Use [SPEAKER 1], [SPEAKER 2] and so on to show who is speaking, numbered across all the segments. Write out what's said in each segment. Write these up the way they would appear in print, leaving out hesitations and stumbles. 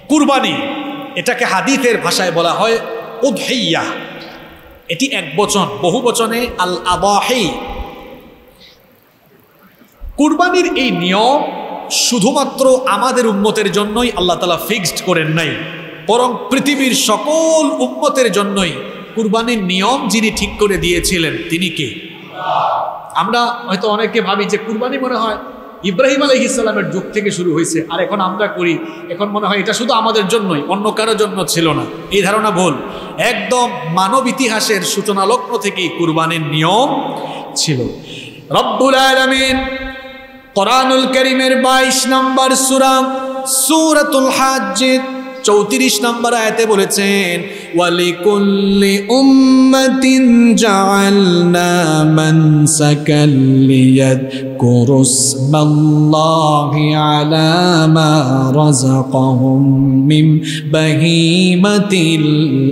[SPEAKER 1] কুরবানি, এটাকে হাদিসের ভাষায় বলা হয় উদহিয়া। এটি এক বচন, বহু বচনে আল আদাহি। কুরবানির এই নিয়ম শুধুমাত্র আমাদের উম্মতের জন্যই আল্লাহ তাআলা ফিক্সড করেন নাই, বরং পৃথিবীর সকল উম্মতের জন্যই কুরবানির নিয়ম যিনি ঠিক করে দিয়েছিলেন তিনি কে? আমরা হয়তো অনেকে ভাবি যে কুরবানি মনে হয় ইব্রাহিম আলাইহিস সালামের যুগ থেকে শুরু হয়েছে, আর এখন আমরা করি, এখন মনে হয় এটা শুধু আমাদের জন্যই, অন্য কারোর জন্য ছিল না। এই ধারণা ভুল। একদম মানব ইতিহাসের সূচনা লগ্ন থেকেই কুরবানির নিয়ম ছিল। রব্বুল আলামিন কোরআনুল কারীমের 22 নম্বর সূরা সূরাতুল হজ্জ 34 নম্বর আয়াতে বলেছেন, ওয়ালিকুল্লি উম্মাতিন জাআলনা মানসাকাল লিয়াযকুরুসমাল্লাহি আলা মা রাযাকাহুম মিন বাহিমাতিল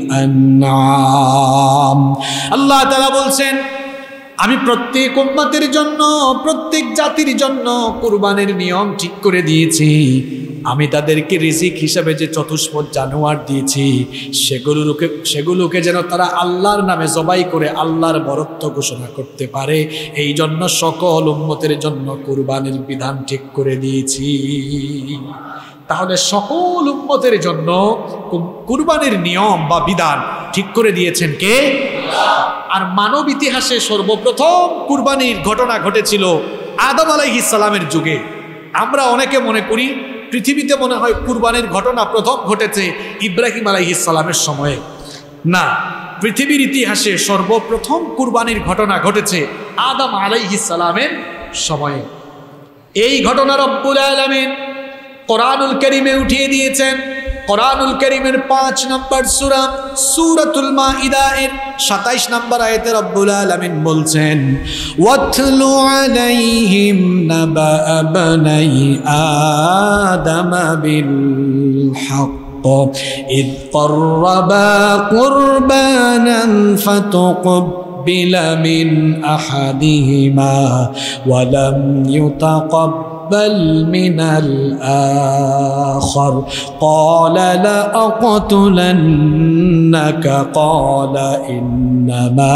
[SPEAKER 1] আনআম। আল্লাহ তাআলা বলছেন, আমি প্রত্যেক উম্মতের জন্য, প্রত্যেক জাতির জন্য কুরবানির নিয়ম ঠিক করে দিয়েছি। আমি তাদেরকে রিজিক হিসাবে যে চতুষ্পদ জানোয়ার দিয়েছি, সেগুলোকে যেন তারা আল্লাহর নামে জবাই করে আল্লাহর বরত্ব ঘোষণা করতে পারে, এই জন্য সকল উম্মতের জন্য কুরবানির বিধান ঠিক করে দিয়েছি। তাহলে সকল উম্মতের জন্য কুরবানির নিয়ম বা বিধান ঠিক করে দিয়েছেন কে? আর মানব ইতিহাসে সর্বপ্রথম কুরবানির ঘটনা ঘটেছিল আদম আলাইহিস সালামের যুগে। আমরা অনেকে মনে করি পৃথিবীতে মনে হয় কুরবানির ঘটনা প্রথম ঘটেছে ইব্রাহিম আলাইহিস সালামের সময়ে। না, পৃথিবীর ইতিহাসে সর্বপ্রথম কুরবানির ঘটনা ঘটেছে আদম আলাইহিস সালামের সময়ে। এই ঘটনা রব্বুল আলামিন কোরআনুল কারীমে উঠিয়ে দিয়েছেন। কোরআনুল কারীমের 5 নম্বর সূরা সূরাতুল মাইদা এর 27 নম্বর আয়াতে রব্বুল আলামিন বলছেন, ওয়াতলু আলাইহিম নাবা বানাই আদম বিল হক ইয ক্বাররাবা কুরবানান ফাতুকবিল মিন আহাদিহিমা ওয়া লাম ইউতাকাব্বাল মিনাল আখার ক্বালা লা আक़তুলান্নাকা ক্বালা ইন্নামা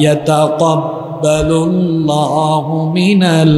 [SPEAKER 1] ইয়াতাকাব্বালুল্লাহু মিনাল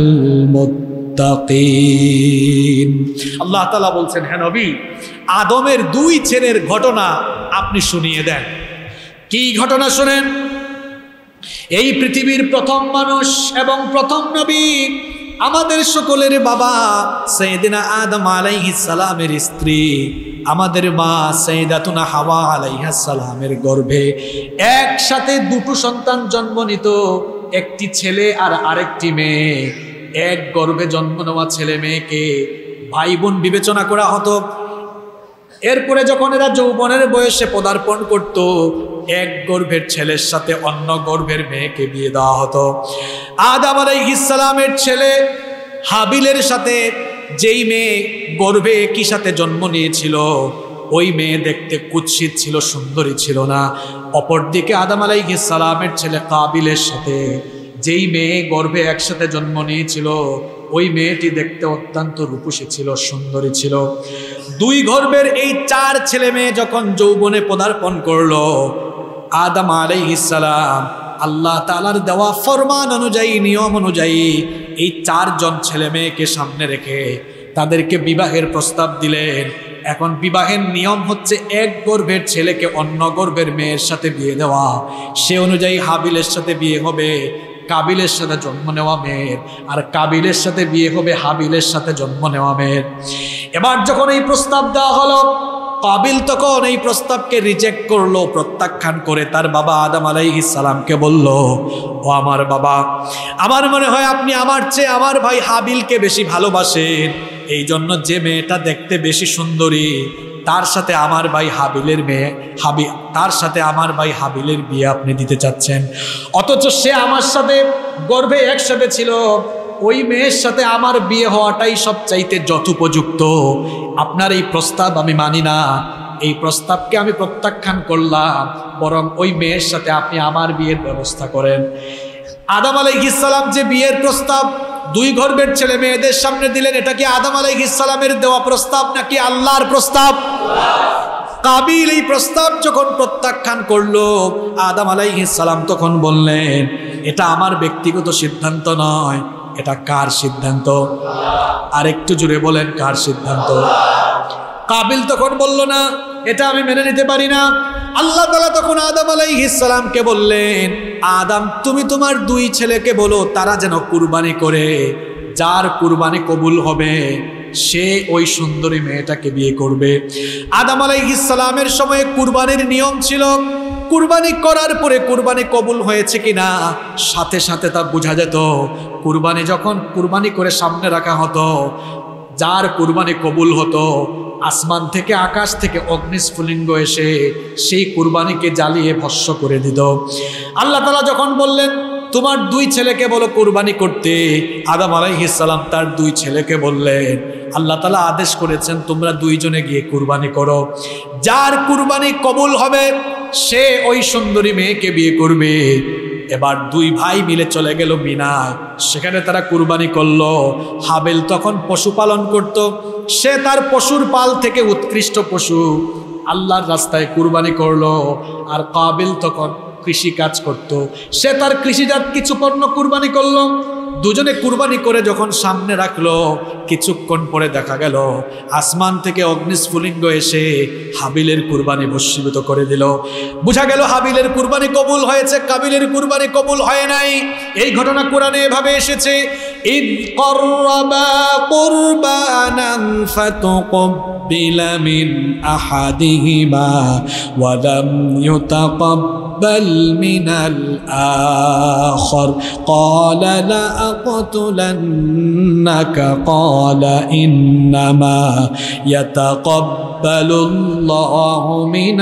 [SPEAKER 1] মুত্তাকিন। আল্লাহ তাআলা বলছেন, হে নবী, আদমের 2 ছেলের ঘটনা আপনি শুনিয়ে দেন। কি ঘটনা শুনেন? এই পৃথিবীর প্রথম মানুষ এবং প্রথম নবী, আমাদের সকলের বাবা সাইয়েদিনা আদম আলাইহিস সালামের স্ত্রী, আমাদের মা সাইয়েদাতুনা হাওয়া আলাইহিস সালামের গর্ভে একসাথে 2 সন্তান জন্ম নিত, একটি ছেলে আর আরেকটি মেয়ে। এক গর্ভে জন্ম নেওয়া ছেলে মেয়েকে ভাই বোন বিবেচনা করা হতো। এরপরে যখন এরা যৌবনের বয়সে পদার্পণ করত, এক গর্ভের ছেলের সাথে অন্য গর্ভের মেয়েকে বিয়ে দেওয়া হতো। আদম আলাইহিস সালামের ছেলে হাবিলের সাথে যেই মেয়ে গর্ভে একই সাথে জন্ম নিয়েছিল, ওই মেয়ে দেখতে কুৎসিত ছিল, সুন্দরী ছিল না। অপরদিকে আদম আলাইহিস সালামের ছেলে কাবিলের সাথে যেই মেয়ে গর্ভে একসাথে জন্ম নিয়েছিল, ওই মেয়েটি দেখতে অত্যন্ত রূপসী ছিল, সুন্দরী ছিল। 2 গর্ভের এই 4 ছেলে মেয়ে যখন যৌবনে পদার্পণ করলো, আদম আলাইহিস সালাম আল্লাহ তাআলার দেওয়া ফরমান অনুযায়ী, নিয়ম অনুযায়ী এই 4 জন ছেলে মেয়েকে সামনে রেখে তাদেরকে বিবাহের প্রস্তাব দিলেন। এখন বিবাহের নিয়ম হচ্ছে এক গর্ভের ছেলেকে অন্য গর্ভের মেয়ের সাথে বিয়ে দেওয়া। সে অনুযায়ী হাবিলের সাথে বিয়ে হবে কাবিলের সাথে জন্ম নেওয়া মেয়ের, আর কাবিলের সাথে বিয়ে হবে হাবিলের সাথে জন্ম নেওয়া মেয়ের। এবার যখন এই প্রস্তাব দেওয়া হলো, কাবিল তখন এই প্রস্তাবকে রিজেক্ট করলো, প্রত্যাখ্যান করে তার বাবা আদম আলাইহিস সালামকে বলল, ও আমার বাবা, আমার মনে হয় আপনি আমার চেয়ে আমার ভাই হাবিলকে বেশি ভালোবাসেন, এই জন্য যে মেয়েটা দেখতে বেশি সুন্দরী তার সাথে আমার ভাই হাবিলের বিয়ে আপনি দিতে চাচ্ছেন। অথচ সে আমার সাথে গর্ভে একসাথে ছিল, ওই মেয়ের সাথে আমার বিয়ে হওয়াটাই সবচাইতে যথোপযুক্ত। আপনার এই প্রস্তাব আমি মানি না, এই প্রস্তাবকে আমি প্রত্যাখ্যান করলাম, বরং ওই মেয়ের সাথে আপনি আমার বিয়ের ব্যবস্থা করেন। আদম আলাইহিস সালাম যে বিয়ের প্রস্তাব দুই গর্ভের ছেলে মেয়েদের সামনে দিলেন। এটা কি আদম আলাইহিস সালামের দেওয়া প্রস্তাব নাকি আল্লাহর প্রস্তাব? কাবিল এই প্রস্তাব যখন প্রত্যাখ্যান করলো, আদম আলাইহিস সালাম তখন বললেন, এটা আমার ব্যক্তিগত সিদ্ধান্ত নয়, এটা কার সিদ্ধান্ত? আর একটু জোরে বলেন, কার সিদ্ধান্ত? কাবিল তখন বলল, না, এটা আমি মেনে নিতে পারি না। আল্লাহ তাআলা তখন আদম আলাইহিস সালামকে বললেন, আদম, তুমি তোমার দুই ছেলেকে বলো তারা যেন কুরবানি করে, যার কুরবানি কবুল হবে সে ওই সুন্দরী মেয়েটাকে বিয়ে করবে। আদম আলাইহিস সালামের সময়ে কুরবানির নিয়ম ছিল, কুরবানি করার পরে কুরবানি কবুল হয়েছে কিনা সাথে সাথে তা বোঝা যেত। কুরবানি যখন কুরবানি করে সামনে রাখা হতো, যার কুরবানি কবুল হতো, আসমান থেকে আকাশ থেকে অগ্নিস্ফুলিঙ্গ এসে সেই কুরবানিকে জ্বালিয়ে ভস্ম করে দিত। আল্লাহ তাআলা যখন বললেন, তোমার দুই ছেলেকে বলো কুরবানি করতে, আদম আলাইহিস সালাম তার দুই ছেলেকে বললেন, আল্লাহ তাআলা আদেশ করেছেন তোমরা দুইজনে গিয়ে কুরবানি করো, যার কুরবানি কবুল হবে সে ওই সুন্দরী মেয়েকে বিয়ে করবে। এবার দুই ভাই মিলে চলে গেল মিনায়, সেখানে তারা কুরবানি করলো। হাবিল তখন পশুপালন করত, সে তার পশুর পাল থেকে উৎকৃষ্ট পশু আল্লাহর রাস্তায় কুরবানি করলো। আর কাবিল তখন কৃষি কাজ করত, সে তার কৃষিজাত কিছু পণ্য কুরবানি করলো। দুজনে কুরবানি করে যখন সামনে রাখলো, কিছুক্ষণ পরে দেখা গেল আসমান থেকে অগ্নিস্ফুলিঙ্গ এসে হাবিলের কুরবানি ভস্মীভূত করে দিল। বোঝা গেল হাবিলের কুরবানি কবুল হয়েছে, কাবিলের কুরবানি কবুল হয় নাই। এই ঘটনা কোরআনে এভাবে এসেছে, ইদ করবা কুরবানান ফাতুকবিলা মিন আহাদিহিমা ওয়া লাম ইউতাকাব্বাল মিনাল আখর ক্বালা লা আقتلنك قال إنما يتقبل الله من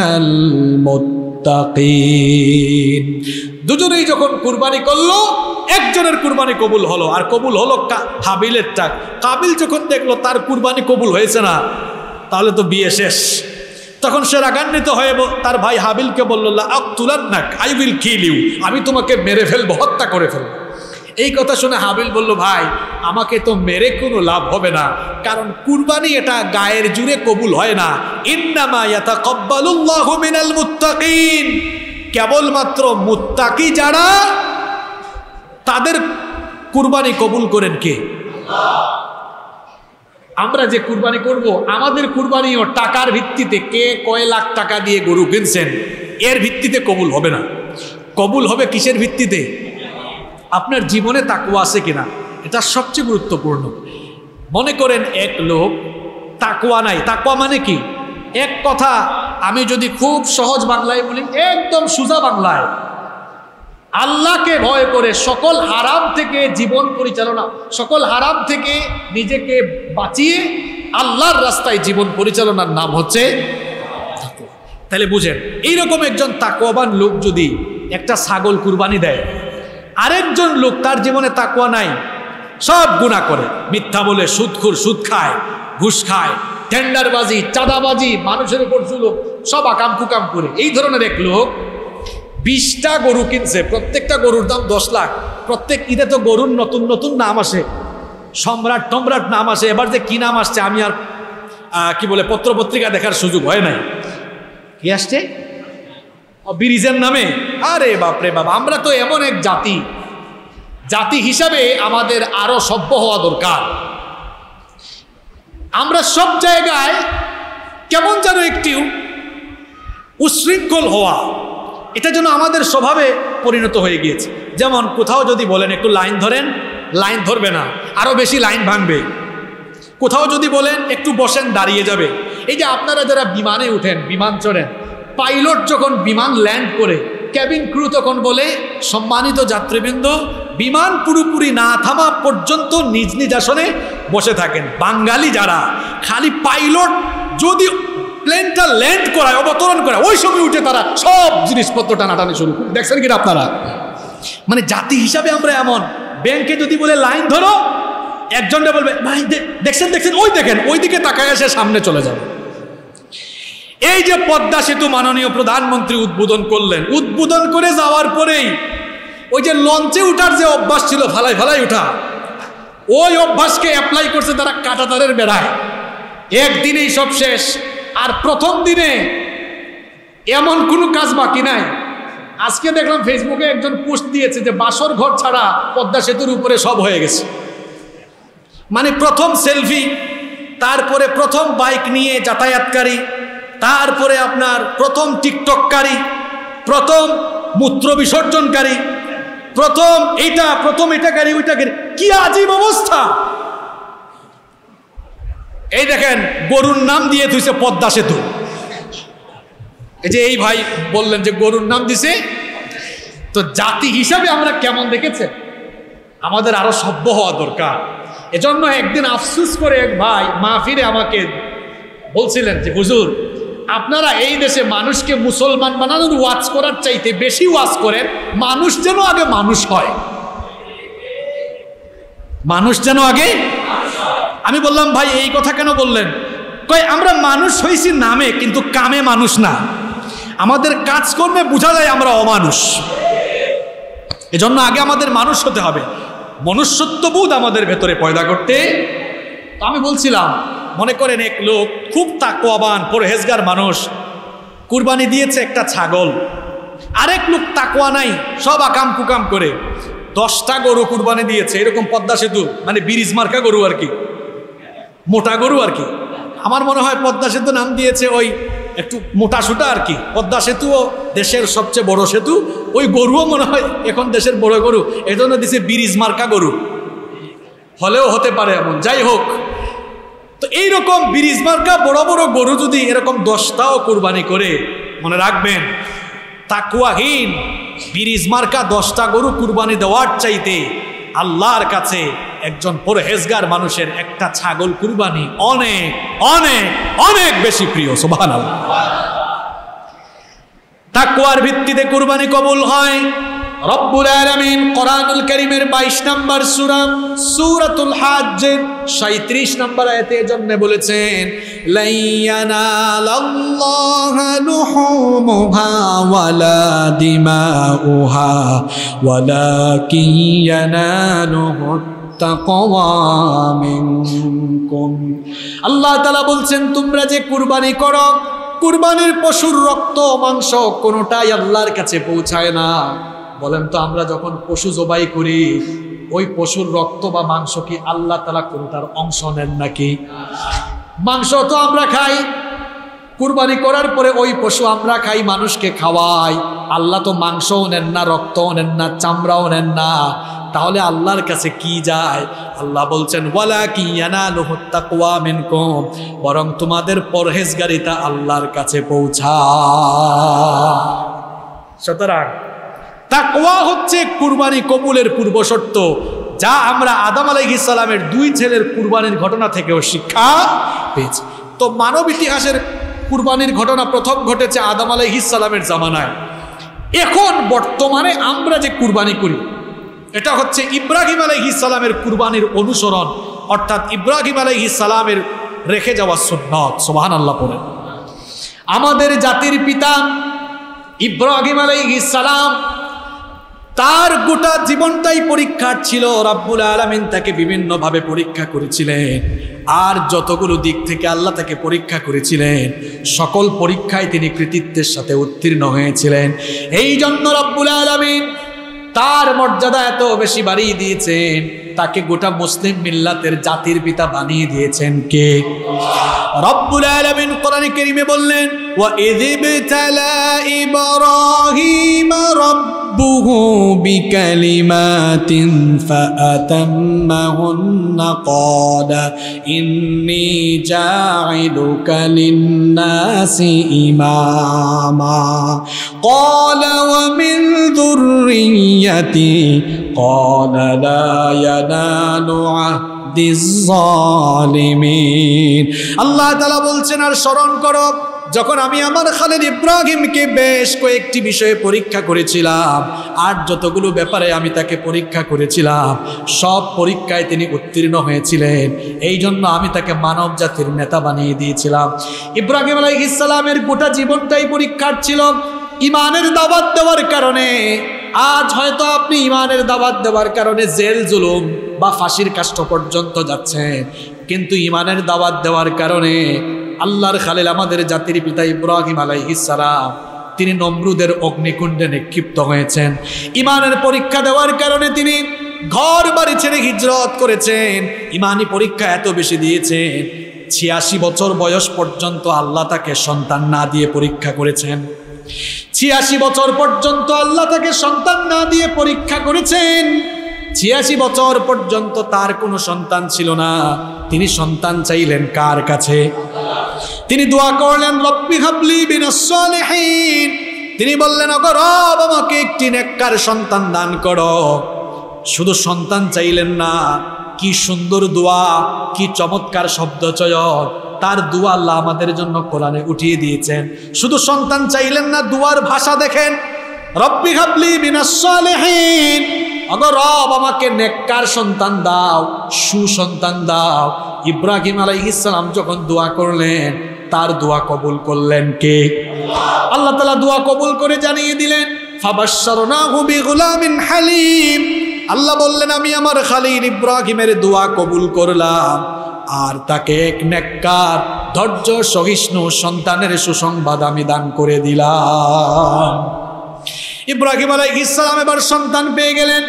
[SPEAKER 1] المتقين। দুজনেই যখন কুরবানি করলো, একজনের কুরবানি কবুল হলো, আর কবুল হলো হাবিলেরটা। কাবিল যখন দেখলো তার কুরবানি কবুল হয়েছে না, তাহলে তো বিয়ে শেষ। তখন সে রাগান্বিত হয়ে তার ভাই হাবিলকে বলল, লা আকতুলান্নাক, আই উইল কিল ইউ, আমি তোমাকে মেরে ফেলবো, হত্যা করে ফেলবো। এই কথা শুনে হাবিল বলল, ভাই আমাকে তো মেরে কোনো লাভ হবে না, কারণ কুরবানি এটা গায়ের জুড়ে কবুল হয় না। ইন্নামা ইয়াতাকাব্বালুল্লাহু মিনাল মুত্তাকিন, কেবলমাত্র মুত্তাকি যারা তাদের কুরবানি কবুল করেন কে? আমরা যে কুরবানি করব, আমাদের কুরবানিও টাকার ভিত্তিতে, কে কয় লাখ টাকা দিয়ে গরু কিনছেন এর ভিত্তিতে কবুল হবে না। কবুল হবে কিসের ভিত্তিতে? আপনার জীবনে তাকওয়া আছে কিনা, এটা সবচেয়ে গুরুত্বপূর্ণ। মনে করেন এক লোক তাকওয়া নাই। তাকওয়া মানে কি? এক কথা আমি যদি খুব সহজ বাংলায় বলি, একদম সোজা বাংলায়, আল্লাহকে ভয় করে সকল হারাম থেকে জীবন পরিচালনা, সকল হারাম থেকে নিজেকে বাঁচিয়ে আল্লাহর রাস্তায় জীবন পরিচালনার নাম হচ্ছে তাকওয়া। তাহলে বুঝেন, এইরকম একজন তাকওয়াবান লোক যদি একটা ছাগল কুরবানি দেয়, আরেকজন লোক তার জীবনে তাকওয়া নাই, সব গুনাহ করে, মিথ্যা বলে, সুদখোর, সুদ খায়, ঘুষ খায়, টেন্ডারবাজি, চাঁদাবাজি, মানুষের উপর জুলুম, সব আকাম কুকাম করে, এই ধরনের এক লোক 20টা গরু কিনছে, প্রত্যেকটা গরুর দাম 10 লাখ। প্রত্যেক ঈদে তো গরুর নতুন নতুন নাম আসে, সম্রাট টম্রাট নাম আসে। এবার যে কি নাম আসছে আমি আর কি বলে পত্রপত্রিকা দেখার সুযোগ হয় নাই। কি আসছে? ব্রিজের নামে। আরে বাপরে বাপ, আমরা তো এমন এক জাতি হিসাবে আমাদের আরো সভ্য হওয়া দরকার। আমরা সব জায়গায় কেমন যেন একটি উশৃঙ্খল হওয়া, এটা যেন আমাদের স্বভাবে পরিণত হয়ে গিয়েছে। যেমন কোথাও যদি বলেন একটু লাইন ধরেন, লাইন ধরবে না, আরো বেশি লাইন ভাঙবে। কোথাও যদি বলেন একটু বসেন, দাঁড়িয়ে যাবে। এই যে আপনারা যারা বিমানে উঠেন, বিমান চড়েন, পাইলট যখন বিমান ল্যান্ড করে, ক্যাবিন ক্রু তখন বলে, সম্মানিত যাত্রীবৃন্দ, বিমান পুরোপুরি না থামা পর্যন্ত নিজ নিজ আসনে বসে থাকেন। বাঙালি যারা, খালি পাইলট যদি প্লেনটা ল্যান্ড করায়, অবতরণ করায়, ওই সময় উঠে তারা সব জিনিসপত্র টানাটানি শুরু করে। দেখছেন কিনা আপনারা? মানে জাতি হিসাবে আমরা এমন। ব্যাংকে যদি বলে লাইন ধরো, একজনটা বলবে ভাই দেখছেন, ওই দেখেন, ওই দিকে তাকায় এসে সামনে চলে যাবে। এই যে পদ্মা সেতু মাননীয় প্রধানমন্ত্রী উদ্বোধন করলেন, উদ্বোধন করে যাওয়ার পরেই ওই যে লঞ্চে উঠার যে অভ্যাস ছিল, ফালাই ফালাই উঠা, ওই অভ্যাসকে অ্যাপ্লাই করছে তারা কাঁটাতারের বেড়ায়, একদিনেই সব শেষ। আর প্রথম দিনে এমন কোনো কাজ বাকি নাই। আজকে দেখলাম ফেসবুকে একজন পোস্ট দিয়েছে যে বাসর ঘর ছাড়া পদ্মা সেতুর উপরে সব হয়ে গেছে। মানে প্রথম সেলফি, তারপরে প্রথম বাইক নিয়ে যাতায়াতকারী, তারপরে আপনার প্রথম টিকটককারী, প্রথম মূত্র বিসর্জনকারী, প্রথম এটাকারী ওইটাকারী, কি আজীব অবস্থা। এই দেখেন গরুর নাম দিয়ে থুইছে পদ্মা সেতু। এই যে এই ভাই বললেন যে গরুর নাম দিছে, তো জাতি হিসাবে আমরা কেমন দেখেছে, আমাদের আরো সভ্য হওয়া দরকার। এজন্য একদিন আফসোস করে এক ভাই মাহফিলে আমাকে বলছিলেন যে হুজুর, আপনারা এই দেশে মানুষকে মুসলমান বানানোর ওয়াজ করার চাইতে বেশি ওয়াজ করেন মানুষ যেন আগে মানুষ হয়, মানুষ যেন আগে। আমি বললাম ভাই এই কথা কেন বললেন? কই আমরা মানুষ হইছি নামে, কিন্তু কামে মানুষ না। আমাদের কাজকর্মে বোঝা যায় আমরা অমানুষ। এজন্য আগে আমাদের মানুষ হতে হবে, মনুষ্যত্ববোধ আমাদের ভেতরে পয়দা করতে। তো আমি বলছিলাম, মনে করেন এক লোক খুব তাকওয়াবান পরহেজগার মানুষ কুরবানি দিয়েছে একটা ছাগল, আরেক লোক তাকওয়া নাই, সব আকাম কুকাম করে 10টা গরু কুরবানি দিয়েছে। এরকম পদ্মা সেতু মানে ব্রিজ মার্কা গরু আর কি, মোটা গরু আর কি। আমার মনে হয় পদ্মা সেতু নাম দিয়েছে ওই একটু মোটা সুটা আর কি। পদ্মা সেতুও দেশের সবচেয়ে বড় সেতু, ওই গরুও মনে হয় এখন দেশের বড় গরু, এই জন্য দিছে ব্রিজ মার্কা গরু, হলেও হতে পারে এমন। যাই হোক, তো এইরকম ব্রিজ মার্কা বড় বড় গরু যদি এরকম 10টাও কুরবানি করে, মনে রাখবেন তাকওয়াহীন ব্রিজ মার্কা 10টা গরু কুরবানি দেওয়ার চাইতে আল্লাহর কাছে একজন পরহেজগার মানুষের একটা ছাগল কুরবানি অনেক অনেক অনেক বেশি প্রিয়। সুবহানাল্লাহ। তাকওয়ার ভিত্তিতে কুরবানি কবুল হয়। রব্বুল আলামিন কোরআনুল কারীমের 22 নম্বর সূরা সূরাতুল হজ্জের 37 নম্বর আয়াতে এজন্য বলেছেন, লাইয়ানালাল্লাহু লুহুমুহা ওয়ালা দিমাউহা ওয়ালাকিন ইয়ানালুহু তাকওয়া মিনকুম। আল্লাহ তাআলা বলছেন, তোমরা যে কুরবানি করো, কুরবানির পশুর রক্ত মাংস কোনোটাই আল্লাহর কাছে পৌঁছায় না। বলেন তো, আমরা যখন পশু জবাই করি, ওই পশুর রক্ত বা মাংস কি আল্লাহ তাআলা কোনোটার অংশ নেন নাকি? মাংস তো আমরা খাই, কুরবানি করার পরে ওই পশু আমরা খাই, মানুষকে খাওয়াই। আল্লাহ তো মাংসও নেন না, রক্তও নেন না, চামড়াও নেন না। তাহলে আল্লাহর কাছে কি যায়? আল্লাহ বলছেন, ওয়ালাকিন ইয়ানালুহুত তাকওয়া মিনকুম, বরং তোমাদের পরহেজগারিতা আল্লাহর কাছে পৌঁছায়। সুতরাং তাকওয়া হচ্ছে কুরবানি কবুলের পূর্ব শর্ত, যা আমরা আদম আলাইহিস সালামের 2 ছেলের কুরবানির ঘটনা থেকেও শিক্ষা পেয়েছি। তো মানব ইতিহাসের কুরবানির ঘটনা প্রথম ঘটেছে আদম আলাইহিস সালামের জামানায়। এখন বর্তমানে আমরা যে কুরবানি করি, এটা হচ্ছে ইব্রাহিম আলাইহিস সালামের কুরবানির অনুসরণ, অর্থাৎ ইব্রাহিম আলাইহিস সালামের রেখে যাওয়া সুন্নাত। সুবহানাল্লাহ পড়েন। আমাদের জাতির পিতা ইব্রাহিম আলাইহিস সালাম, তার গোটা জীবনটাই পরীক্ষার ছিল। রব্বুল আলামিন তাকে বিভিন্নভাবে পরীক্ষা করেছিলেন, আর যতগুলো দিক থেকে আল্লাহ তাকে পরীক্ষা করেছিলেন, সকল পরীক্ষায় তিনি কৃতিত্বের সাথে উত্তীর্ণ হয়েছিলেন। এই জন্য রব্বুল আলামিন তার মর্যাদা এত বেশি বাড়িয়ে দিয়েছেন, তাকে গোটা মুসলিম মিল্লাতের জাতির পিতা বানিয়ে দিয়েছেন কে? রব্বুল আলামিন কোরআনে কারীমে বললেন, ওয়া ইযিবতালা ইব্রাহিম রাব্বুহু বিকালিমাতিন ফাআতাম্মাহুন্না ক্বালা ইন্নী জাঈলুকা লিন-নাসি ইমামা ক্বালা ওয়া মিন যুররিয়্যাতি ক্বালা লা ইয়ানালু আহদিজ জালিমিন। আল্লাহ তাআলা বলছেন, আর স্মরণ করো যখন আমি আমার খালিদ ইব্রাহিমকে বেশ কয়েকটি বিষয়ে পরীক্ষা করেছিলাম, আর যতগুলো ব্যাপারে আমি তাকে পরীক্ষা করেছিলাম, সব পরীক্ষায় তিনি উত্তীর্ণ হয়েছিলেন। এই জন্য আমি তাকে মানব জাতির নেতা বানিয়ে দিয়েছিলাম। ইব্রাহিম আলাইহিস সালামের গোটা জীবনটাই পরীক্ষার ছিল। ইমানের দাওয়াত দেওয়ার কারণে আজ হয়তো আপনি ইমানের দাওয়াত দেওয়ার কারণে জেল জুলুম বা ফাঁসির কাষ্ঠ পর্যন্ত যাচ্ছেন, কিন্তু ইমানের দাওয়াত দেওয়ার কারণে আল্লাহর খালিল আমাদের জাতির পিতা ইব্রাহিম আলাইহিস সালাম তিনি নমরুদের অগ্নিকুণ্ডে নিক্ষিপ্ত হয়েছেন। ইমানের পরীক্ষা দেওয়ার কারণে তিনি ঘর বাড়ি ছেড়ে হিজরত করেছেন। ইমানি পরীক্ষা এত বেশি দিয়েছেন, ৮৬ বছর বয়স পর্যন্ত আল্লাহ তাকে সন্তান না দিয়ে পরীক্ষা করেছেন। ৮৬ বছর পর্যন্ত আল্লাহ তাকে সন্তান না দিয়ে পরীক্ষা করেছেন। ৮৬ বছর পর্যন্ত তার কোনো সন্তান ছিল না। তিনি সন্তান চাইলেন কার কাছে? তিনি দোয়া করলেন, রব্বি হাবলি মিনাস সালিহিন। তিনি বললেন, ওগো রব, আমাকে একটি নেককার সন্তান দান করো। শুধু সন্তান চাইলেন না, কি সুন্দর দোয়া, কি চমৎকার শব্দ চয়ন, তার দোয়া আল্লাহ আমাদের জন্য কোরআনে উঠিয়ে দিয়েছেন। শুধু সন্তান চাইলেন না, দুয়ার ভাষা দেখেন, রব্বি হাবলি মিনাস সালিহিন। ওগো রব, আমাকে নেককার সন্তান দাও, সুসন্তান দাও। ইব্রাহিম আলাইহিস সালাম যখন দোয়া করলেন, তার দোয়া কবুল করলেন কে? আল্লাহ তাআলা দোয়া কবুল করে জানিয়ে দিলেন, ফাবাশশারনাহু বিগুলামিন হালিম। আল্লাহ বললেন, আমি আমার খালিল ইব্রাহিমের দোয়া কবুল করলাম, আর তাকে এক নেককার ধৈর্য সহিষ্ণু সন্তানের সুসংবাদ আমি দান করে দিলাম। ইব্রাহিম আলাইহিস সালাম এবার সন্তান পেয়ে গেলেন।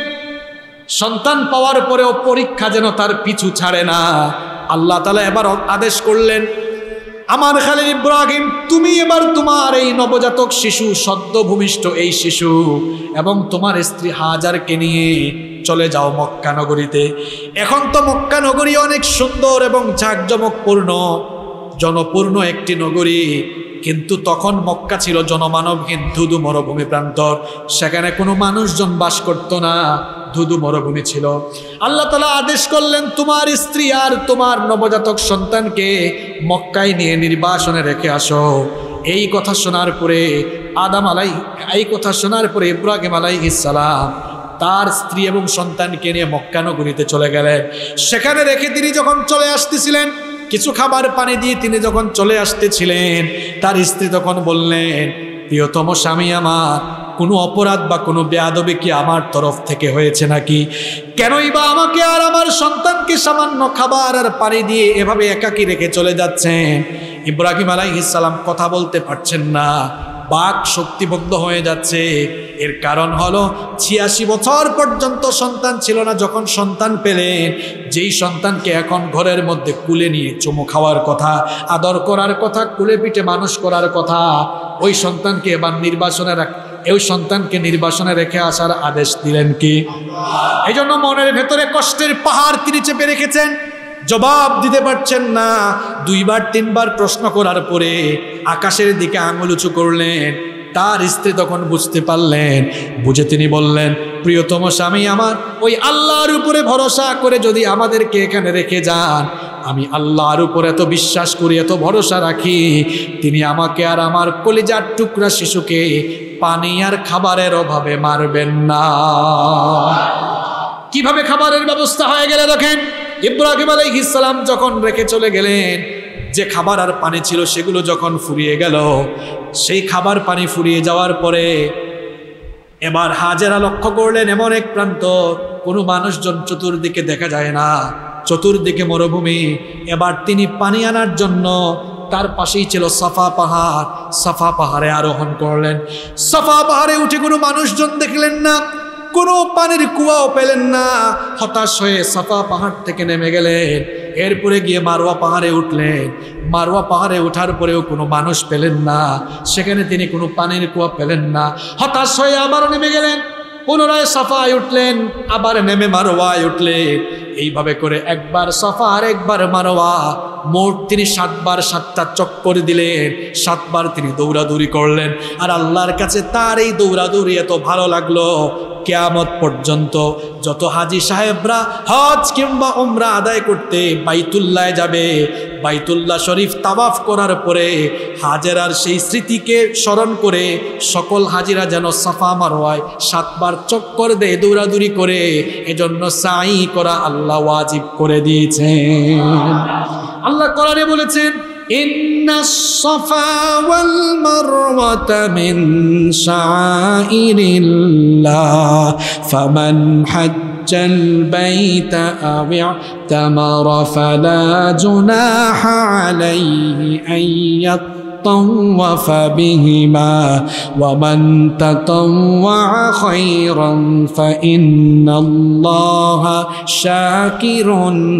[SPEAKER 1] সন্তান পাওয়ার পরেও পরীক্ষা যেন তার পিছু ছাড়ে না। আল্লাহ তাআলা এবার আদেশ করলেন, আমার খালিল ইব্রাহিম, তুমি এবার তোমার এই নবজাতক শিশু, সদ্য ভূমিষ্ঠ এই শিশু এবং তোমার স্ত্রী হাজারকে নিয়ে চলে যাও মক্কা নগরীতে। এখন তো মক্কা নগরী অনেক সুন্দর এবং জাঁকজমকপূর্ণ, জনপূর্ণ একটি নগরী, কিন্তু তখন মক্কা ছিল জনমানবহীন ধুধু মরুভূমি প্রান্তর। সেখানে কোনো মানুষজন বাস করত না, ধুধু মরুভূমি ছিল। আল্লাহ তাআলা আদেশ করলেন, তোমার স্ত্রী আর তোমার নবজাতক সন্তানকে মক্কায় নিয়ে নির্বাসনে রেখে আসো। এই কথা শোনার পরে ইব্রাহিম আলাইহিস সালাম তার স্ত্রী এবং সন্তানকে নিয়ে মক্কা নগরীতে চলে গেলেন। সেখানে রেখে তিনি যখন চলে আসতেছিলেন, কিছু খাবার পানি দিয়ে তিনি যখন চলে আসতেছিলেন, তার স্ত্রী তখন বললেন, প্রিয়তম স্বামী আমার, কোনো অপরাধ বা কোনো বেয়াদবি কি আমার তরফ থেকে হয়েছে নাকি? কেনই বা আমাকে আর আমার সন্তানকে সামান্য খাবার আর পানি দিয়ে এভাবে একাকী রেখে চলে যাচ্ছেন? ইব্রাহিম আলাইহিস সালাম কথা বলতে পারছেন না, বাক শক্তি বন্ধ হয়ে যাচ্ছে। এর কারণ হলো ৮৬ বছর পর্যন্ত সন্তান ছিল না। যখন সন্তান পেলেন, যেই সন্তানকে এখন ঘরের মধ্যে কুলে নিয়ে চুমু খাওয়ার কথা, আদর করার কথা, কুলে পিঠে মানুষ করার কথা, ওই সন্তানকে এবার নির্বাসনে রেখে আসার আদেশ দিলেন কি? এই জন্য মনের ভেতরে কষ্টের পাহাড় তিনি চেপে রেখেছেন, জবাব দিতে পারছেন না। ২ বার ৩ বার প্রশ্ন করার পরে আকাশের দিকে আঙুল উঁচু করলেন। তার স্ত্রী তখন বুঝতে পারলেন, বুঝে তিনি বললেন, প্রিয়তম স্বামী আমার, ওই আল্লাহর উপরে ভরসা করে যদি আমাদেরকে এখানে রেখে যান, আমি আল্লাহর উপর এত বিশ্বাস করি, এত ভরসা রাখি, তিনি আমাকে আর আমার কলিজার টুকরা শিশুকে পানি আর খাবারের অভাবে মারবেন না। কিভাবে খাবারের ব্যবস্থা হয়ে গেলে দেখেন। ইব্রাহিম আলাইহিস সালাম যখন রেখে চলে গেলেন, যে খাবার আর পানি ছিল সেগুলো যখন ফুরিয়ে গেল, সেই খাবার পানি ফুরিয়ে যাওয়ার পরে এবার হাজেরা লক্ষ্য করলেন এমন এক প্রান্ত, কোনো মানুষজন চতুর্দিকে দেখা যায় না, চতুর্দিকে মরুভূমি। এবার তিনি পানি আনার জন্য, তার পাশেই ছিল সাফা পাহাড়, সাফা পাহাড়ে আরোহণ করলেন। সাফা পাহাড়ে উঠে কোনো মানুষজন দেখলেন না, কোনো পানির কুয়াও পেলেন না। হতাশ হয়ে সাফা পাহাড় থেকে নেমে গেলেন। এরপরে গিয়ে মারওয়া পাহাড়ে উঠলেন। মারওয়া পাহাড়ে ওঠার পরেও কোনো মানুষ পেলেন না, সেখানে তিনি কোনো পানির কুয়া পেলেন না। হতাশ হয়ে আবারও নেমে গেলেন, পুনরায় সাফায় উঠলেন, আবার নেমে মারওয়ায় উঠলেন। এইভাবে করে একবার সাফা আর একবার মারওয়া, মোট তিনি 7 বার 7টা চক্কর দিলেন। 7 বার তিনি দৌড়াদৌড়ি করলেন। আর আল্লাহর কাছে তার এই দৌড়াদৌড়ি এত ভালো লাগলো, কিয়ামত পর্যন্ত যত হাজি সাহেবরা হজ কিংবা উমরা আদায় করতে বাইতুল্লাহ যাবে, বাইতুল্লাহ শরীফ তাওয়াফ করার পরে হাজেরার সেই স্মৃতিকে স্মরণ করে সকল হাজিরা যেন সাফা মারওয়ায় 7 বার চক্কর দেয়, দৌড়াদৌড়ি করে। এজন্য সাই করা আল্লাহ ওয়াজিব করে দিয়েছেন। আল্লাহ কোরআনে বলেছেন, ইন্নাস সাফা ওয়াল মারওয়াতা মিন শাআইরিল্লাহ ফামান হাজ্জাল বাইতা আও ইতামারা ফালা জুনাহা আলাইহি طوف بهما ومن تطوع خيرا فإن الله شاكر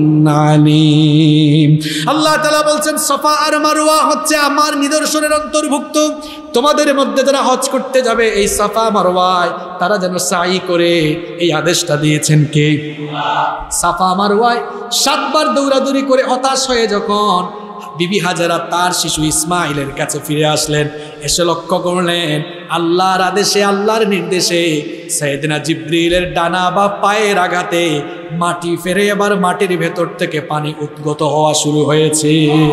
[SPEAKER 1] عليم আল্লাহ তাআলা বলছেন সাফা আর মারওয়া হচ্ছে আমার নিদর্শনের অন্তর্ভুক্ত তোমাদের মধ্যে যারা হজ করতে যাবে এই সাফা মারওয়ায় তারা যেন সাই করে এই আদেশটা দিয়েছেন কে সাফা মারওয়ায় 7 বার দৌড়াদৌড়ি করে হতাশ হয়ে যখন বিবি হাজারা তার শিশু ইসমাইলের কাছে ফিরে আসলেন এসে লক্ষ্য করলেন আল্লাহর আদেশে আল্লাহর নির্দেশে সাইয়েদনা জিবরিলের ডানা বা পায়ের আঘাতে মাটি ফেরে এবার মাটির ভেতর থেকে পানি উদ্গত হওয়া শুরু হয়েছে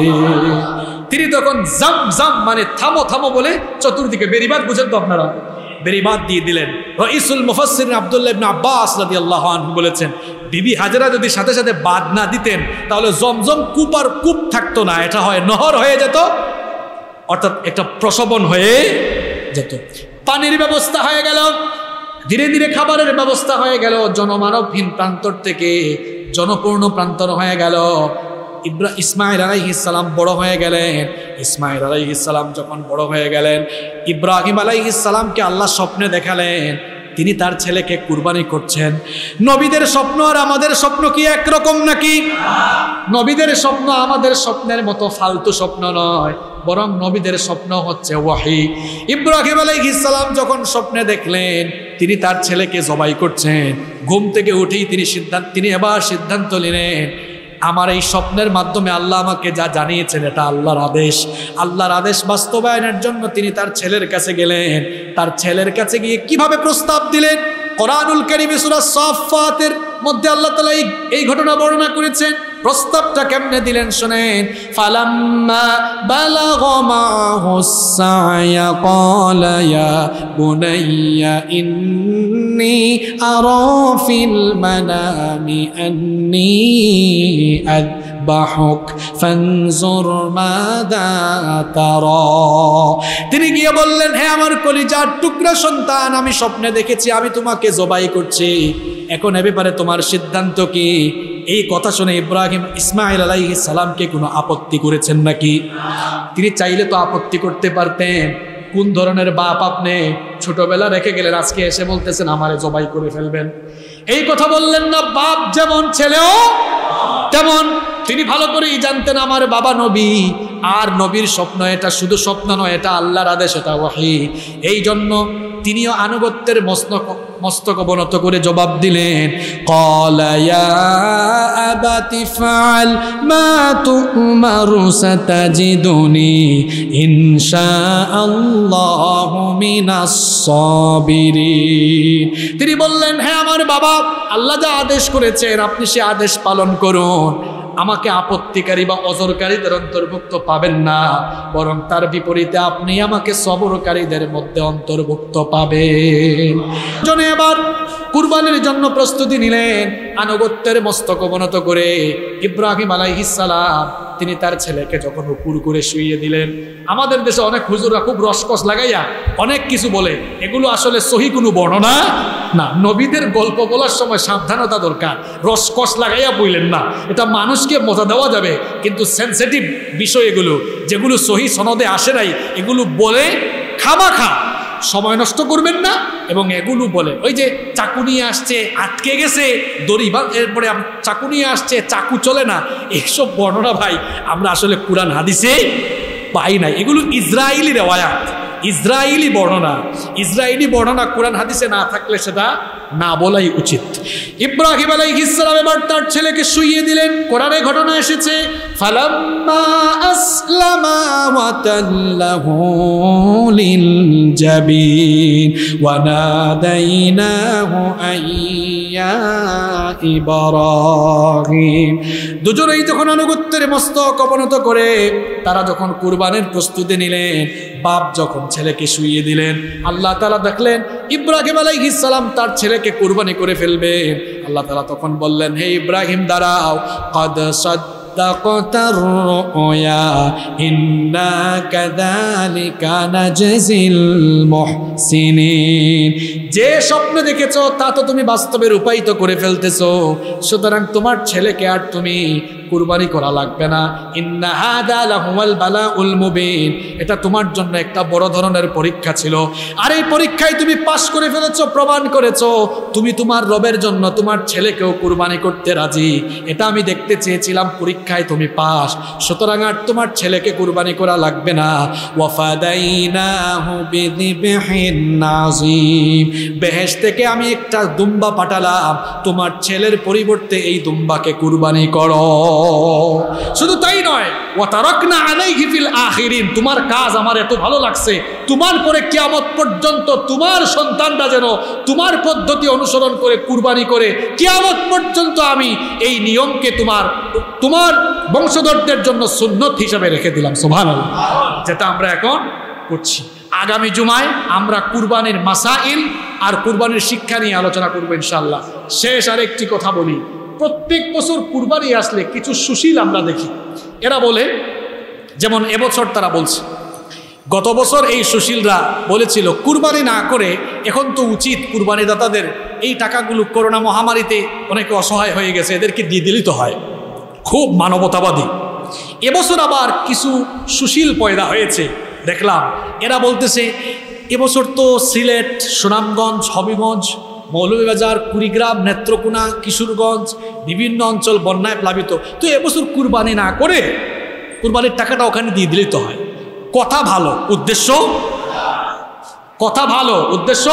[SPEAKER 1] তিনি তখন জাম জাম মানে থামো থামো বলে চতুর্দিকে বেরিবাদ বুঝেন তো আপনারা বেরিবাদ দিয়ে দিলেন রাইসুল মুফাসসির আব্দুল্লাহ ইবনে আব্বাস রাদিয়াল্লাহু আনহু বলেছেন বিবি হাজারা যদি সাথে সাথে বাদ না দিতেন তাহলে জমজম কূপ আর কূপ থাকতো না এটা হয় নহর হয়ে যেত অর্থাৎ একটা প্রসবন হয়ে যেত পানির ব্যবস্থা হয়ে গেল ধীরে ধীরে খাবারের ব্যবস্থা হয়ে গেল জনমানবহীন প্রান্তর থেকে জনপূর্ণ প্রান্তর হয়ে গেল ইসমাইল আলাইহিস সালাম বড় হয়ে গেলেন ইসমাইল আলাইহিস সালাম যখন বড় হয়ে গেলেন ইব্রাহিম আলাইহিস সালামকে আল্লাহ স্বপ্নে দেখালেন তিনি তার ছেলেকে কুরবানি করছেন নবীদের স্বপ্ন আর আমাদের স্বপ্ন কি একরকম নাকি নবীদের স্বপ্ন আমাদের স্বপ্নের মতো ফালতু স্বপ্ন নয় বরং নবীদের স্বপ্ন হচ্ছে ওয়াহি ইব্রাহিম আলাইহিস সালাম যখন স্বপ্নে দেখলেন তিনি তার ছেলেকে জবাই করছেন ঘুম থেকে উঠেই তিনি এবার সিদ্ধান্ত নিলেন আমার এই স্বপ্নের মাধ্যমে আল্লাহ আমাকে যা জানিয়েছেন এটা আল্লাহর আদেশ বাস্তবায়নের জন্য তিনি তার ছেলের কাছে গেলেন তার ছেলের কাছে গিয়ে কিভাবে প্রস্তাব দিলেন কোরআনুল কারীমে সূরা সাফফাতের মধ্যে আল্লাহ তাআলা এই ঘটনা বর্ণনা করেছেন প্রস্তাবটা কেমনে দিলেন শুনেন ফালাম্মা বালাগা মাহুস সায়া ক্বালা ইয়া বুনাইয়া ইন্নী আরা ফিল মানামি আন্নী আযবাহুক ফানজুর মাযা তারা তিনি গিয়ে বললেন হে আমার কলিজার টুকরা সন্তান আমি স্বপ্নে দেখেছি আমি তোমাকে জবাই করছি এখন এ ব্যাপারে তোমার সিদ্ধান্ত কি এই কথা শুনে ইসমাইল আলাইহিস সালামকে কোনো আপত্তি করেছেন নাকি তিনি চাইলে তো আপত্তি করতে পারতেন কোন ধরনের বাপ আপনি ছোটবেলা রেখে গেলেন আজকে এসে বলতেছেন আমারে জবাই করে ফেলবেন এই কথা বললেন না বাপ যেমন ছেলেও তেমন তিনি ভালো করেই জানতেন আমার বাবা নবী আর নবীর স্বপ্ন এটা শুধু স্বপ্ন নয় এটা আল্লাহর আদেশ এটা ওয়াহি এই জন্য তিনিও আনুগত্যের মস্তক অবনত করে জবাব দিলেন ক্বালা ইয়া আবাতি ফাআল মা তু'মারু সাতাজিদুনি ইনশাআল্লাহু মিনাস সাবিরিন তিনি বললেন হে আমার বাবা আল্লাহ যা আদেশ করেছেন আপনি সে আদেশ পালন করুন আমাকে আপত্তিকারী বা অজরকারীদের অন্তর্ভুক্ত পাবেন না বরং তার বিপরীতে আপনি আমাকে সবরকারীদের মধ্যে অন্তর্ভুক্ত পাবেন জন্য এবার কুরবানির জন্য প্রস্তুতি নিলেন আনুগত্যের মস্তক অবনত করে ইব্রাহিম আলাইহিস সালাম তিনি তার ছেলেকে যখন উপর করে শুইয়ে দিলেন আমাদের দেশে অনেক হুজুররা খুব রসকস লাগাইয়া অনেক কিছু বলে এগুলো আসলে সহি কোনো বর্ণনা না নবীদের গল্প বলার সময় সাবধানতা দরকার রসকস লাগাইয়া বললেন না এটা মানুষকে মজা দেওয়া যাবে কিন্তু সেনসিটিভ বিষয় এগুলো যেগুলো সহি সনদে আসে নাই এগুলো বলে খামাখা সময় নষ্ট করবেন না এবং এগুলো বলে ওই যে চাকু নিয়ে আসছে আটকে গেছে দড়ি বা এরপরে চাকু নিয়ে আসছে চাকু চলে না এইসব বর্ণনা ভাই আমরা আসলে কুরআন হাদিসে পাই নাই এগুলো ইসরায়েলি রেওয়ায়াত ইসরায়েলি বর্ণনা কুরআন হাদিসে না থাকলে সেটা না বলাই উচিত ইব্রাহিম আলাইহিস সালাম এবার তার ছেলেকে শুইয়ে দিলেন কোরআনে ঘটনা এসেছে ফালাম্মা আসলামা ওয়া তাল্লাহু লিল জাবিন ওয়া নাদাইনাহু আইয়া ইব্রাহিম দুজনেই যখন আনুগত্যের মস্তক অবনত করে তারা যখন কুরবানির প্রস্তুতি নিলেন বাপ যখন ছেলেকে শুইয়ে দিলেন আল্লাহ তাআলা দেখলেন ইব্রাহিম আলাইহিস সালাম তার ছেলেকে কুরবানি করে ফেলবেন আল্লাহ তাআলা তখন বললেন হে ইব্রাহিম দাঁড়াও কদ সাদ্দাকতার রুয়া ইন্না কাযালিকা নাজজিল মুহসিনিন। যে স্বপ্ন দেখেছো তা তো তুমি বাস্তবে রূপায়িত করে ফেলতেছো, সুতরাং তোমার ছেলেকে আর তুমি কুরবানি করা লাগবে না। ইন্না হাদা লাহুল বালাউল মুবিন, এটা তোমার জন্য একটা বড় ধরনের পরীক্ষা ছিল, আর এই পরীক্ষায় তুমি পাশ করে ফেলেছো, প্রমাণ করেছো তুমি তোমার রবের জন্য তোমার ছেলেকেও কুরবানি করতে রাজি। এটা আমি দেখতে চেয়েছিলাম, পরীক্ষায় তুমি পাস, সুতরাং আর তোমার ছেলেকে কুরবানি করা লাগবে না। ওয়াফাদাইনাহু বিযিবহিন নাযীম, বেহেশত থেকে আমি একটা দুম্বা পাঠালাম, তোমার ছেলের পরিবর্তে এই দুম্বাকে কুরবানি করো। শুধু তাই নয়, ওয়া তারাকনা আলাইহি ফিল আখিরিন, তোমার কাজ আমার এত ভালো লাগছে, তোমার পরে কিয়ামত পর্যন্ত তোমার সন্তানরা যেন তোমার পদ্ধতি অনুসরণ করে কুরবানি করে, কিয়ামত পর্যন্ত আমি এই নিয়মকে তোমার বংশধরদের জন্য সুন্নত হিসেবে রেখে দিলাম। সুবহানাল্লাহ, যেটা আমরা এখন করছি। আগামী জুমায় আমরা কুরবানির মাসাইল আর কুরবানির শিক্ষা নিয়ে আলোচনা করবো ইনশাআল্লাহ। শেষ আরেকটি কথা বলি, প্রত্যেক বছর কুরবানি আসলে কিছু সুশীল আমরা দেখি, এরা বলে, যেমন এবছর তারা বলছে, গত বছর এই সুশীলরা বলেছিল কুরবানি না করে এখন তো উচিত কুরবানি দাতাদের এই টাকাগুলো করোনা মহামারীতে অনেকে অসহায় হয়ে গেছে, এদেরকে দিয়ে দিলেই তো হয়, খুব মানবতাবাদী। এবছর আবার কিছু সুশীল পয়দা হয়েছে, দেখলাম এরা বলতেছে এবছর তো সিলেট, সুনামগঞ্জ, হবিগঞ্জ, মৌলভীবাজার, কুড়িগ্রাম, নেত্রকোনা, কিশোরগঞ্জ বিভিন্ন অঞ্চল বন্যায় প্লাবিত, তো এবছর কুরবানি না করে কুরবানির টাকাটা ওখানে দিয়ে দিলেই তো হয়। কথা ভালো, উদ্দেশ্য কথা ভালো, উদ্দেশ্য।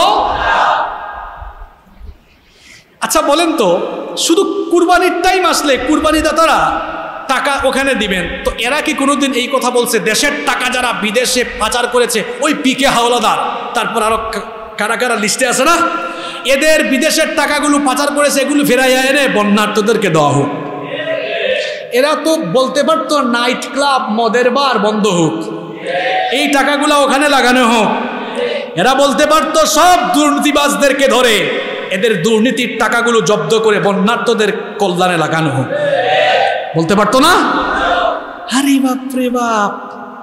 [SPEAKER 1] আচ্ছা বলেন তো, শুধু কুরবানির টাইম আসলে কুরবানি দাতারা টাকা ওখানে দিবেন, তো এরা কি কোনোদিন এই কথা বলছে দেশের টাকা যারা বিদেশে পাচার করেছে, ওই পিকে হাওলাদার, তারপর আরো কারা কারা লিস্টে আছে না, এদের বিদেশের টাকাগুলো পাচার করেছে, এগুলো ফেরাইয়া এনে বন্যার্থদেরকে দেওয়া হোক? এরা তো বলতে পারতো নাইট ক্লাব, মদের বার বন্ধ হোক, এই টাকাগুলো ওখানে লাগানো হোক। এরা বলতে পারতো সব দুর্নীতিবাজদেরকে ধরে এদের দুর্নীতির টাকাগুলো জব্দ করে বন্যার্থদের কল্যাণে লাগানো হোক, বলতে পারতো না? আরে বাপরে বাপ,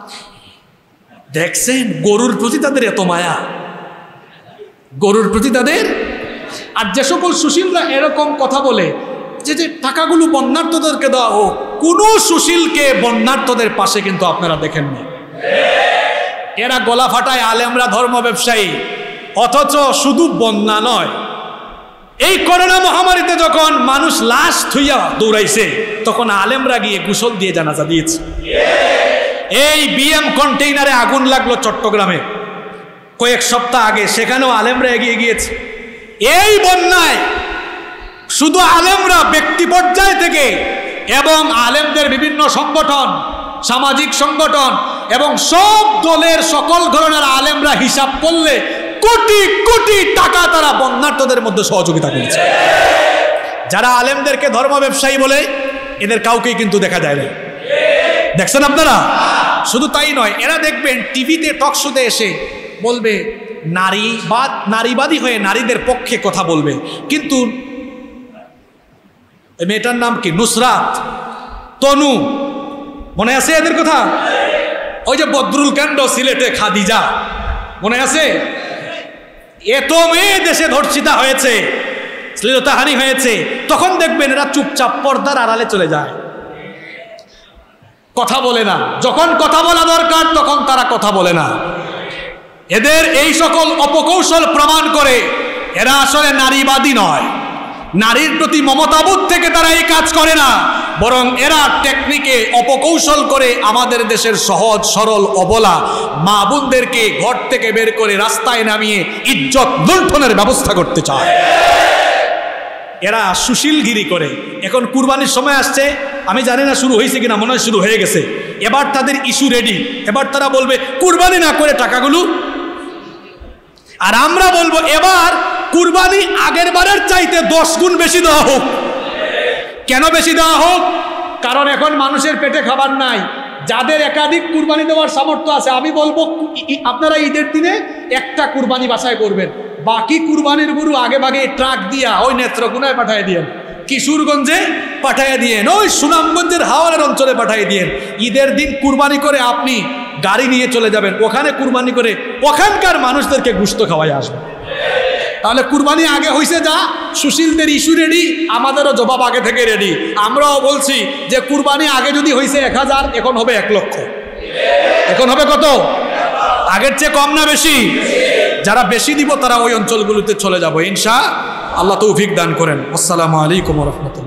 [SPEAKER 1] দেখছেন গরুর প্রতি তাদের এত মায়া, গরুর প্রতি তাদের। আর যে সকল সুশীলরা এরকম কথা বলে যে টাকাগুলো বন্যার্থদেরকে দেওয়া হোক, কোন সুশীলকে বন্যার্থদের পাশে কিন্তু আপনারা দেখেননি। এরা গলা ফাটায় আলেমরা ধর্ম ব্যবসায়ী, অথচ শুধু বন্যা নয়, এই করোনা মহামারীতে যখন মানুষ লাশ থুইয়া দৌড়াইছে তখন আলেমরা গিয়ে গোসল দিয়ে জানাজা দিয়েছে। এই বিএম কন্টেইনারে আগুন লাগলো চট্টগ্রামে কয়েক সপ্তাহ আগে, সেখানেও আলেমরা এগিয়ে গিয়েছে। এই বন্যায় শুধু আলেমরা ব্যক্তি পর্যায় থেকে এবং আলেমদের বিভিন্ন সংগঠন, সামাজিক সংগঠন এবং সব দলের সকল ধরনের আলেমরা হিসাব করলে কোটি কোটি টাকা তারা বন্যার্থদের মধ্যে সহযোগিতা করেছে। যারা আলেমদেরকে ধর্ম ব্যবসায়ী বলে এদের কাউকেই কিন্তু দেখা যায় না, দেখছেন আপনারা? শুধু তাই নয়, এরা দেখবেন টিভিতে টক শোতে এসে বলবে নারীবাদী হয়ে নারীদের পক্ষে কথা বলবে, কিন্তু মেয়েটার নাম কি, নুসরাত, তনু, মনে আছে এদের কথা? ওই যে বদরুল কাণ্ড সিলেটে, খাদিজা, মনে আছে? এত মেয়ে দেশে ধর্ষিতা হয়েছে, শ্লীলতাহানি হয়েছে, তখন দেখবেন এরা চুপচাপ পর্দার আড়ালে চলে যায়, কথা বলে না। যখন কথা বলা দরকার তখন তারা কথা বলে না। এদের এই সকল অপকৌশল প্রমাণ করে এরা আসলে নারীবাদী নয়, নারীর প্রতি মমতাবোধ থেকে তারা এই কাজ করে না, বরং এরা টেকনিকে অপকৌশল করে আমাদের দেশের সহজ সরল অবলা মা বোনদেরকে ঘর থেকে বের করে রাস্তায় নামিয়ে ইজ্জত লুণ্ঠনের ব্যবস্থা করতে চায়। এরা সুশীলগিরি করে। এখন কুরবানির সময় আসছে, আমি জানি না শুরু হয়েছে কিনা, মনে হয় শুরু হয়ে গেছে। এবার তাদের ইস্যু রেডি, এবার তারা বলবে কুরবানি না করে টাকাগুলো, আর আমরা বলবো এবার কুরবানি আগের বারের চাইতে 10 গুণ বেশি দেওয়া হোক। কেন বেশি দেওয়া হোক? কারণ এখন মানুষের পেটে খাবার নাই। যাদের একাধিক কুরবানি দেওয়ার সামর্থ্য আছে, আমি বলবো আপনারা ঈদের দিনে একটা কুরবানি বাছাই করবেন, বাকি কুরবানির গরু আগে ভাগে ট্রাক দিয়া ওই নেত্রকোনায় পাঠিয়ে দিয়েন, কিশোরগঞ্জে পাঠিয়ে দিয়েন, ওই সুনামগঞ্জের হাওড়ের অঞ্চলে পাঠিয়ে দিয়েন। ঈদের দিন কুরবানি করে আপনি গাড়ি নিয়ে চলে যাবেন, ওখানে কুরবানি করে ওখানকার মানুষদেরকে গোশত খাওয়াই আসবেন। তাহলে কুরবানি আগে হয়েছে, যা সুশীলদের ইস্যু রেডি, আমাদেরও জবাব আগে থেকে রেডি। আমরাও বলছি যে কুরবানি আগে যদি হয়েছে 1000, এখন হবে 1 লক্ষ। এখন হবে কত? আগের চেয়ে কম না বেশি? যারা বেশি দিব তারা ওই অঞ্চলগুলোতে চলে যাব ইনশাআল্লাহ। তৌফিক দান করেন। আসসালামু আলাইকুম ওয়া রাহমাতুল্লাহ।